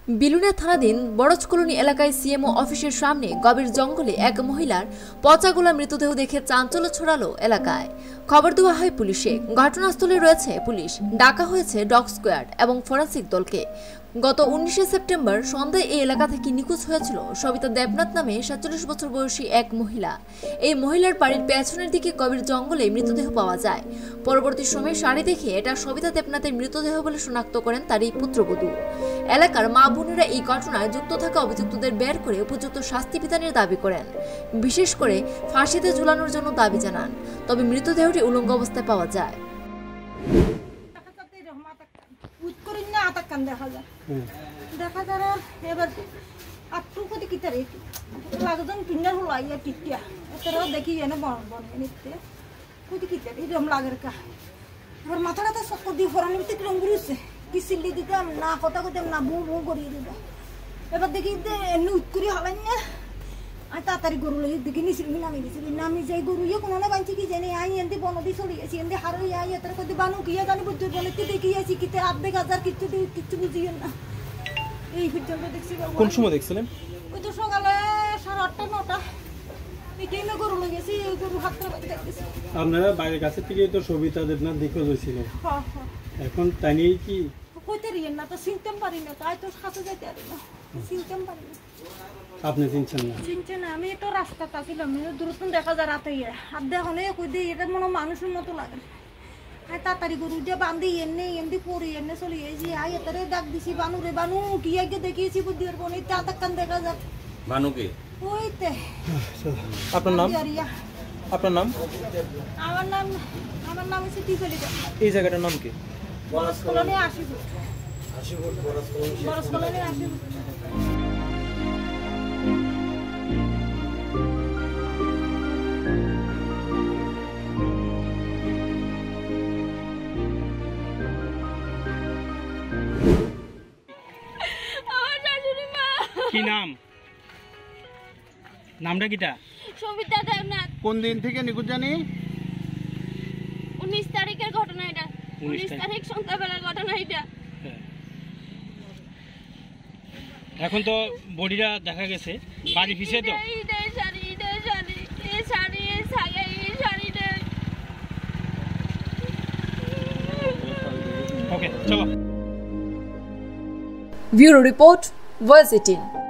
বিলুনিয়া থানাধীন বড়জ কলোনি এলাকায় সিএমও অফিসের সামনে গভীর জঙ্গলে এক মহিলার পচাগোলা মৃতদেহ দেখে চাঞ্চল্য ছড়ালো এলাকায়। খবর দেওয়া হয় পুলিশে। ঘটনাস্থলে রয়েছে পুলিশ, ডাকা হয়েছে ডগ স্কোয়াড এবং ফরেন্সিক দলকে। গত 19 সেপ্টেম্বর সন্ধ্যায় এই এলাকা থেকে নিখোঁজ হয়েছিল সবিতা দেবনাথ নামে 47 বছর বয়সী এক মহিলা। এই মহিলার বাড়ির পেছনের দিকে গভীর জঙ্গলে মৃতদেহ পাওয়া যায়। পরবর্তী সময়ে শাড়ি দেখে এটা সবিতা দেবনাথের মৃতদেহ বলে শনাক্ত করেন তারই পুত্রবধূ। এলাকার মা বোনেরা এই ঘটনায় যুক্ত থাকা অভিযুক্তদের বের করে উপযুক্ত শাস্তি বিধানের দাবি করেন, বিশেষ করে ফাঁসিতে ঝুলানোর জন্য দাবি জানান। তবে মৃতদেহটি উলঙ্গ অবস্থায় পাওয়া যায়। দেখা যায় এবার আটটু কোটি কিতারে লাগজন কিনার হলো আইয়া টিটিয়া এতরাও দেখি এনে বনে নিতে কোটি কিতারে এরকম লাগের কা আর মাথা কাটা চক্কর দিয়ে ফরানি ভিতরে কিরম ঘুরেছে কি সিল্লি দিতাম না কথা কইতাম না বউ বউ করিয়ে দিতাম। এবার দেখি এমনি উৎকরি হবেন না আর তাড়াতাড়ি গরু লই দেখি নিছিল নামি গেছিল নামি যাই গরু ইয়ে কোনো না বাঁচি কি জানি আই এনতে বনদি চলে গেছি এনতে হারই আই এত কদি বানু কিয়া জানি বুদ্ধ বলেতে দেখি আছি কিতে 8,000 কিচ্ছু বুঝিয়ে না। এই পর্যন্ত দেখছি। কোন সময় দেখছিলেন? ওই তো সকালে 8:30 9টা এই টাইমে গরু লই গেছি গরু হাতটা দেখতেছি। আপনারা বাইরের কাছে থেকে তো সবিতা দেবনাথ দেখে হয়েছিল। হ্যাঁ হ্যাঁ। এখন তাই নিয়ে কি কইতে রিয়েন না তো চিনতেম পারি না তাই তো সাথে যাইতে পারি না চিনতেম পারি না। আপনি চিনছেন না? চিনছেন না আমি তো রাস্তাটা ছিলাম দূরত্ব দেখা যায় রাতে আর দেখো না কই দিয়ে এটা মনে মানুষের মতো লাগে। আর তাড়াতাড়ি গরু যে বান্ধি এমনি পড়ি এনে চলে গেছি আই এতারে ডাক দিছি বানুরে বানু কি আগে দেখিয়েছি বুদ্ধির বোন এই তাতাকান দেখা যাক বানুকে ওইতে। আপনার নাম? আপনার নাম? আমার নাম হচ্ছে টিফেলি। এই জায়গাটার নাম কি? বড়জ কলোনি 80 ফুট। বড়জ কলোনি 80 ফুট। কি নাম? নামটা কিটা? সবিতা দেবনাথ। কোন দিন থেকে নিখোঁজ জানি? 19 তারিখের ঘটনা এটা। 19 তারিখ সন্ধ্যাবেলার ঘটনা এটা। এখন তো বডিটা দেখা গেছে বাড়ি ফিসে তো। এই শাড়িটা। ওকে চলো। Bureau report, voice 18।